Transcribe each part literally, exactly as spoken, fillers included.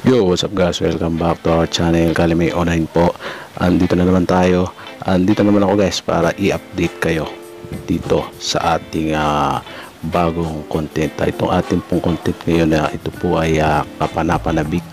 Yo, what's up guys? Welcome back to our channel, KAALAMAN Online po. Andito na naman tayo. Andito naman ako guys para i-update kayo dito sa ating uh, bagong content. Itong ating pong content ngayon na uh, ito po ay uh, kapanapanabik,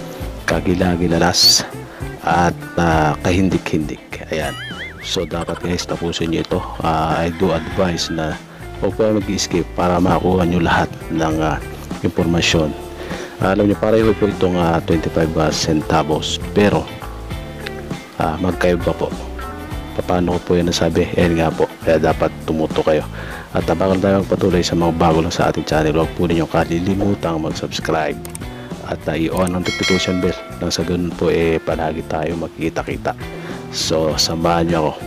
kagilagilalas at uh, kahindik-hindik. Ayan. So dapat guys tapusin nyo ito. uh, I do advise na huwag po mag-skip para makakuha nyo lahat ng uh, impormasyon. Alam niyo, pareho po itong uh, twenty-five centavos, pero uh, magkaiba po. Paano ko po yan nasabi? Ayan nga po, kaya dapat tumuto kayo. At uh, bago tayo magpatuloy sa mga bago lang sa ating channel, huwag po ninyong kalilimutang mag-subscribe at uh, i-on ang notification bell nang sa ganun po eh palagi tayo magkita-kita. So samahan niyo ako.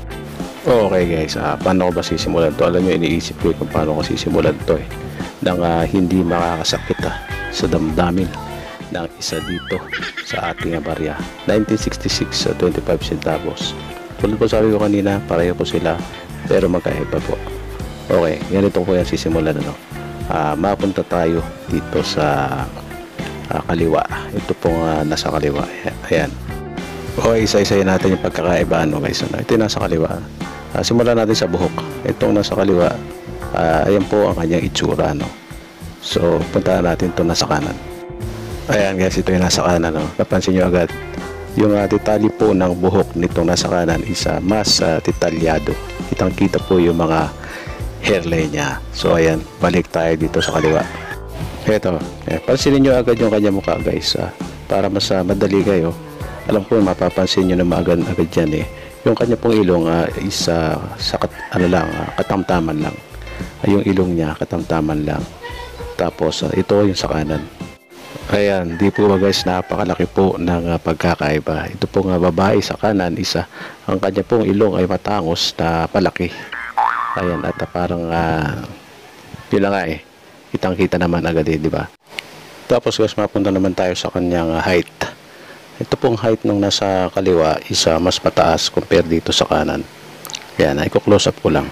Okay guys, uh, paano ko ba sisimulan to? Alam niyo, iniisip ko kung paano ko sisimulan to eh nang uh, hindi makakasakit ah, sa damdamin ng isa dito sa ating barya. Nineteen sixty-six sa twenty-five centavos. Tulad po sabi ko kanina, pareho po sila pero magkaiba po. Okay, ganito po yan sisimulan. Ano? Uh, mapunta tayo dito sa uh, kaliwa. Ito pong uh, nasa kaliwa. Ayan. Okay, isa-isayin natin yung pagkakaiba. Ano, guys? Ano? Ito yung nasa kaliwa. Uh, simulan natin sa buhok. Itong nasa kaliwa, uh, ayan po ang kanyang itsura. No? So, punta natin ito nasa kanan. Ayan guys, ito yung nasa kanan. No? Napansin nyo agad, yung uh, detalye po ng buhok nitong nasa kanan is uh, mas uh, detalyado. Kitang kita po yung mga hairline niya. So, ayan, balik tayo dito sa kaliwa. Ito, eh, pansinin nyo agad yung kanya mukha guys. Uh, para mas uh, madali kayo. Alam ko, mapapansin nyo na maagad-agad yan eh. Yung kanya pong ilong uh, is uh, sa kat ano lang, uh, katamtaman lang. Uh, yung ilong niya, katamtaman lang. Tapos uh, ito yung sa kanan. Ayan, di po ba guys, napakalaki po ng uh, pagkakaiba. Ito pong uh, babae sa kanan, isa ang kanya pong ilong ay matangos na palaki. Ayan, at uh, parang uh, yun lang nga eh, kitang kita naman agad eh, di ba? Tapos guys, mapunta naman tayo sa kanyang uh, height. Ito pong height nung nasa kaliwa is uh, mas mataas compare dito sa kanan. Ayan, i-close up ko lang.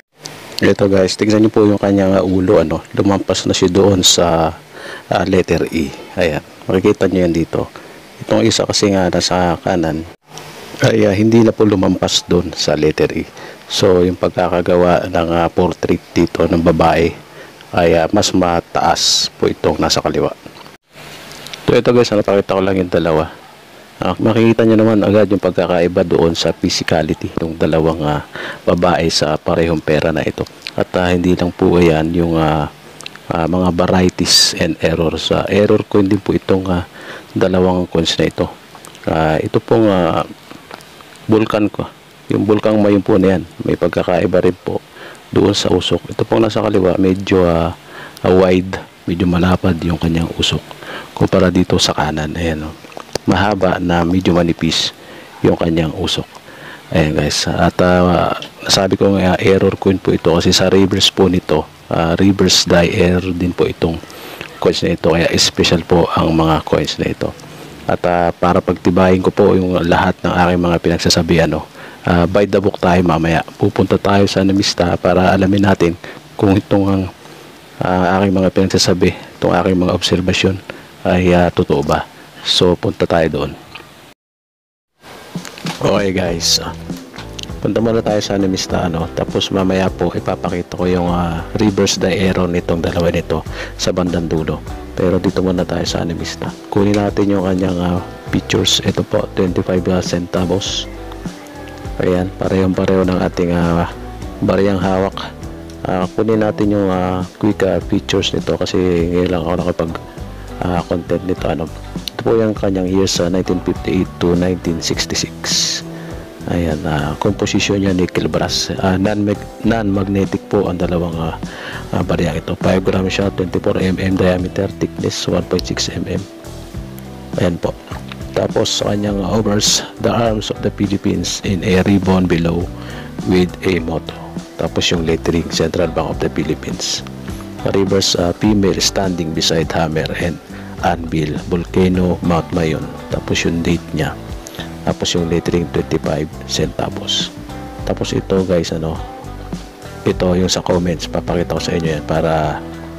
Ito guys, tignan niyo po yung kanyang uh, ulo, ano, lumampas na siya doon sa uh, letter E. Ayan, makikita niyo yan dito. Itong isa kasi nga nasa kanan ay uh, hindi na po lumampas doon sa letter E. So yung pagkakagawa ng uh, portrait dito ng babae ay uh, mas mataas po itong nasa kaliwa. So ito guys, napakita ko lang yung dalawa. Uh, makikita nyo naman agad yung pagkakaiba doon sa physicality ng dalawang uh, babae sa parehong pera na ito. At uh, hindi lang po yan yung uh, uh, mga varieties and errors. Uh, error coin din po itong uh, dalawang coins na ito. Uh, ito pong uh, vulkan ko. Yung vulkan mayon po na yan. May pagkakaiba rin po doon sa usok. Ito pong nasa kaliwa medyo uh, uh, wide, medyo malapad yung kanyang usok kumpara dito sa kanan. Ayan, no? Mahaba na medyo manipis yung kanyang usok. Ayan guys, at uh, nasabi ko nga uh, error coin po ito kasi sa reverse po nito, uh, reverse die error din po itong coins na ito, kaya special po ang mga coins na ito. At uh, para pagtibayin ko po yung lahat ng aking mga pinagsasabi, ano, uh, by the book tayo mamaya. Pupunta tayo sa namista para alamin natin kung itong uh, aking mga pinagsasabi, itong aking mga obserbasyon ay uh, totoo ba. So punta tayo doon. Okay guys, punta muna tayo sa namista, ano, tapos mamaya po ipapakita ko yung uh, reverse die error nitong dalawa nito sa bandang dulo. Pero dito muna tayo sa namista. Kunin natin yung kanyang uh, pictures. Ito po, twenty-five centavos. Ayan, parehong pareho ng ating uh, bariyang hawak. uh, kunin natin yung uh, quick uh, features nito kasi ngayon lang ako nakapag uh, content nito, ano. Po yung kanyang years sa uh, nineteen fifty-eight to nineteen sixty-six. Ayan, uh, composition niya nickel brass, uh, non-magnetic po ang dalawang uh, uh, barya ito. five grams siya, twenty-four millimeters diameter, thickness one point six millimeters. Ayan po. Tapos sa kanyang overs, the arms of the Philippines in a ribbon below with a motto. Tapos yung lettering, Central Bank of the Philippines. Reverse, uh, female standing beside hammer and anvil, volcano, Mount Mayon. Tapos yung date niya. Tapos yung lettering twenty-five centavos. Tapos ito guys, ano, ito yung sa comments, papakita ko sa inyo yan para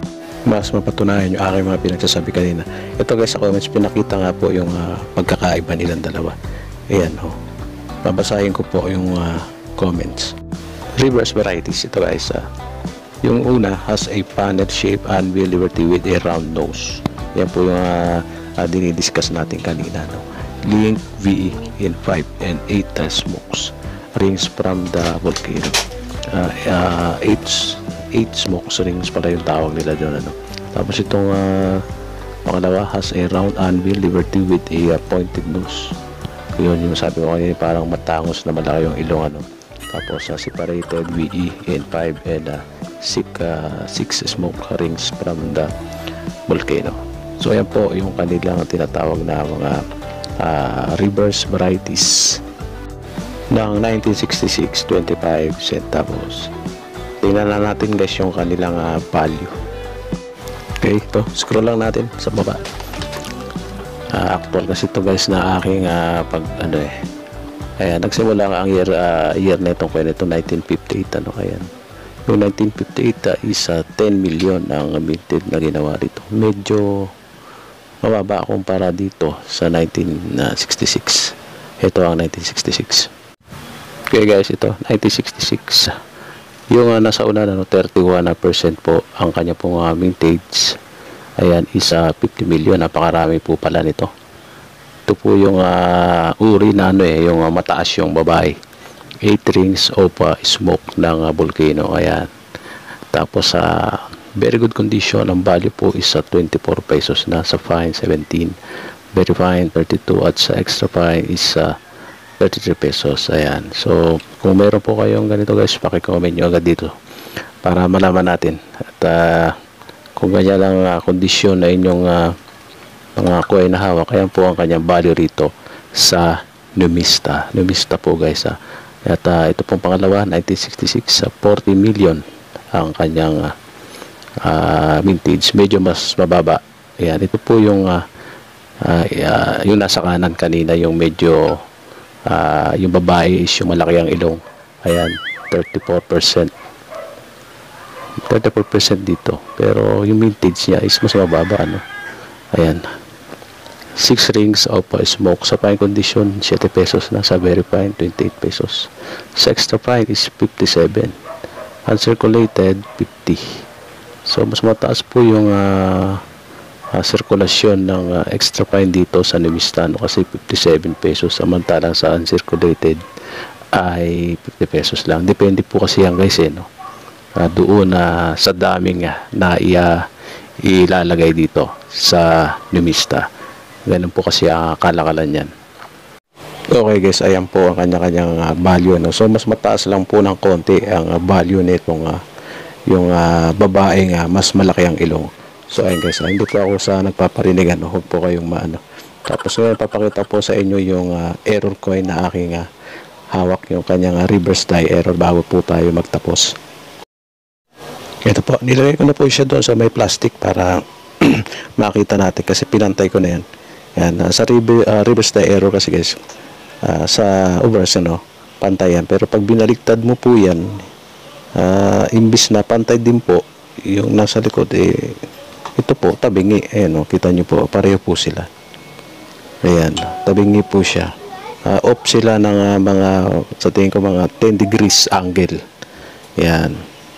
mas mapatunayan yung aking mga pinagsasabi kanina. Ito guys, sa comments pinakita nga po yung uh, pagkakaiba nilang dalawa. Ayan ho, oh. Babasahin ko po yung uh, comments. Reverse varieties, ito guys, uh, yung una has a panel shape and liberty with a round nose. Yan po yung uh, uh, dinidiscuss natin kanina, no? Link V E in five and eight smokes rings from the volcano. uh, uh, eight smokes rings pala yung tawag nila doon, ano? Tapos itong uh, pangalawa has a round anvil liberty with a uh, pointed nose. Yun yung sabi ko kanina, parang matangos na malaki yung ilong, ano? Tapos uh, separated V E in five and uh, six, uh, six smoke rings from the volcano. So ayan po yung kanilang tinatawag na mga uh, reverse varieties ng nineteen sixty-six, twenty-five centavos. Tingnan na natin guys yung kanilang uh, value. Okay, ito, scroll lang natin sa baba. Uh, actual kasi ito guys na aking uh, pag ano eh. Ayan, nagsimula ang year uh, year na itong kaya nito nineteen fifty-eight, ano kaya. Yung nineteen fifty-eight uh, is uh, ten million ang minted na ginawa dito. Medyo mababa kumpara dito sa nineteen sixty-six. Ito ang nineteen sixty-six. Okay guys, ito nineteen sixty-six. Yung uh, nasa una na no, thirty-one percent po ang kanya pong uh, mintage. Ayan, is uh, fifty million. Napakarami po pala nito. Ito po yung uh, uri na ano eh, yung uh, mataas yung babae. eight rings of uh, smoke ng uh, volcano. Ayan. Tapos sa uh, very good condition, ang value po is uh, twenty-four pesos na, sa fine seventeen, very fine thirty-two, at sa extra fine is uh, thirty-three pesos. Ayan. So kung meron po kayong ganito guys, paki-comment nyo agad dito para malaman natin. At uh, kung ganyan lang uh, kondisyon na inyong uh, mga coin na hawak, ayan po ang kanyang value rito sa numista. Numista po guys. Uh. At uh, ito pong pangalawa, nineteen sixty-six, uh, forty million ang kanyang uh, uh, mintage. Medyo mas mababa. Ayan. Ito po yung uh, uh, uh, yung nasa kanan kanina, yung medyo Uh, yung babae is yung malaki ang ilong. Ayan, thirty-four percent. thirty-four percent dito. Pero yung mintage niya is mas mababa, ano? Ayan. six rings of uh, smoke. Sa fine condition, seven pesos na. Sa very fine, twenty-eight pesos. Sa extra fine is fifty-seven. Uncirculated, fifty. So, mas mataas po yung uh, Uh, sirkulasyon ng uh, extra fine dito sa numistano kasi fifty-seven pesos, samantalang sa uncirculated ay fifty pesos lang. Depende po kasi yan guys eh, no? Uh, doon uh, sa daming uh, na ia, ilalagay dito sa numista. Ganun po kasi ang uh, kalakalan yan. Okay guys, ayan po ang kanya-kanyang uh, value, no? So mas mataas lang po ng konti ang uh, value nitong uh, yung uh, babaeng uh, mas malaki ang ilong. So ayun guys, uh, hindi po ako sa nagpaparinig, ano, huwag po kayong maano. Tapos ngayon papakita po sa inyo yung uh, error coin na aking uh, hawak, yung kanyang uh, reverse die error bago po tayo magtapos. Ito po, nilagay ko na po siya doon sa may plastic para makita natin kasi pinantay ko na yan. Yan, uh, sa rever, uh, reverse die error kasi guys, uh, sa overs, ano, pantay yan. Pero pag binaliktad mo po yan, uh, imbis na pantay din po, yung nasa likod, eh, ito po, tabingi. Ayan o, kita nyo po, pareho po sila. Ayan, tabingi po siya. Uh, off sila ng uh, mga, sa tingin ko, mga ten degrees angle. Ayan.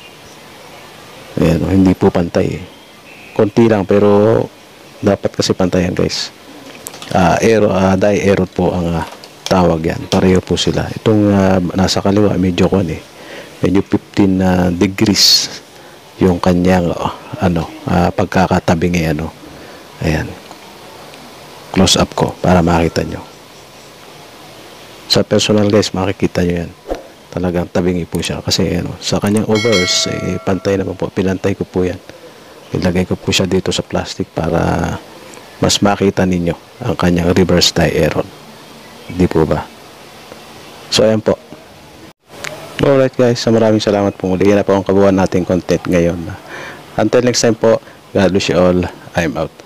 Ayan o, hindi po pantay eh. Konti lang, pero dapat kasi pantayan guys. Uh, arrow, uh, die arrow po ang uh, tawag yan. Pareho po sila. Itong uh, nasa kaliwa, medyo kon eh. Medyo fifteen uh, degrees yung kanyang uh, ano uh, pagkakatabingi, ano. Ayan, close up ko para makita nyo sa personal guys, makikita nyo yan, talagang tabingi po siya kasi ano, sa kanyang overs eh, pantay naman po, pinantay ko po yan, ilagay ko po siya dito sa plastic para mas makita ninyo ang kanyang reverse die error, di po ba? So ayan po. Alright guys, so maraming salamat po muli. Yan na po ang kabuuan nating content ngayon. Until next time po, God bless you all. I'm out.